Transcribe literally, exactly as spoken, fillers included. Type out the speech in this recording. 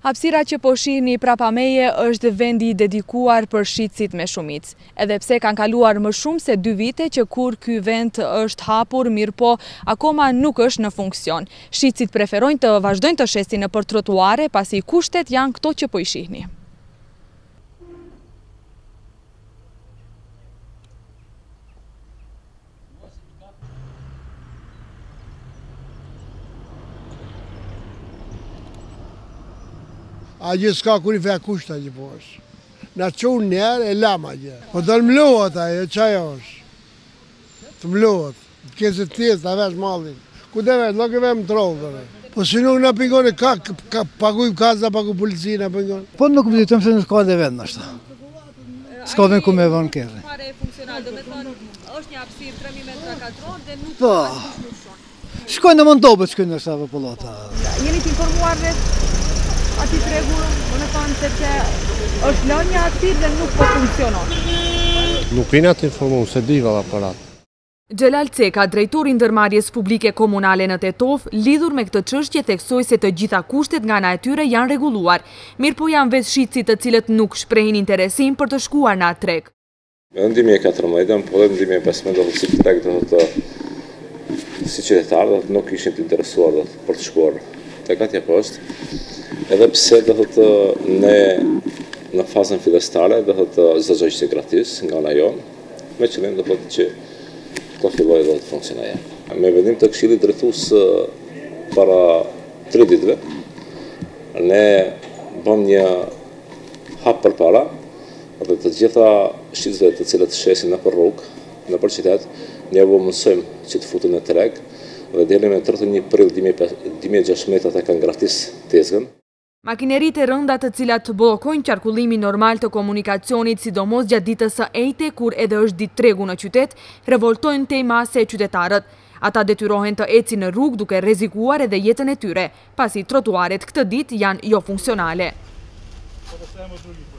Hapësira që po shihni prapa meje është vendi dedikuar për shitësit me shumicë. Edhe pse kanë kaluar më shumë se dy vite që kur ky vend është hapur, mirë po akoma nuk është në funksion. Shitësit preferojnë të vazhdojnë të shesin nëpër trotuare, pasi kushtet janë këto që po i shihni. A gjë s'ka kur i fe kushta gjë po është. Na qonë njerë e lama gjë. Po të mlohet ajo, qajo është. Të mlohet. Të kese të tjesë, të vesh mallin. Ku dhe vesh, nuk e vem të rovë. Po si nuk në pingone, ka, ka paguj kaza, paguj policinë, pingone. Po nuk më ditëm se në s'ka dhe vend nështë. S'ka dhe ku me vënë kërë. Pare funksional, do me thonë, është një hapësirë tre mijë metra katror dhe nuk po. Shkojnë në Montobet, shkojnë në kësa popullata. Jeni të informuar rreth ati tregu, më në thonë sepse është lënë një hapësirë dhe nuk po funksionon. Nuk jena të informu, se diva dhe aparat. Xhelal Ceka, drejtori i ndërmarrjes publike komunale në Tetov, lidhur me këtë çështje theksoi se të gjitha kushtet nga ana e tyre janë rregulluar, mirë po janë vetë shitësit të cilët nuk shprehin interesim për të shkuar në atë treg. Në dy mijë e katërmbëdhjetë, po edhe në dy mijë e pesëmbëdhjetë do të si treg do të si qytetarë do të nuk ishin të interesuar do të për të shkuar tek atje poshtë. Edhe pse do të ne në fazën fillestare do të zgjojë ishte gratis nga ana jonë, me qëllim do të që të fillojë do të funksionojë. Me vendim të Këshillit Drejtues para tre ditëve, ne bëm një hap përpara, dhe të gjitha shitësve të cilët shesin nëpër rrugë, nëpër qytet, ne u mësojmë që të futen në treg, dhe deri në tridhjetë e një prill dy mijë e gjashtëdhjetë ata kanë gratis tezgën. Makineritë e rënda të cilat bllokojnë qarkullimin normal të komunikacionit, sidomos gjatë ditës së ejte, kur edhe është ditë tregu në qytet, revoltojnë tej mase e qytetarët. Ata detyrohen të ecin në rrugë duke rrezikuar edhe jetën e tyre, pasi trotuaret këtë ditë janë jo funksionale.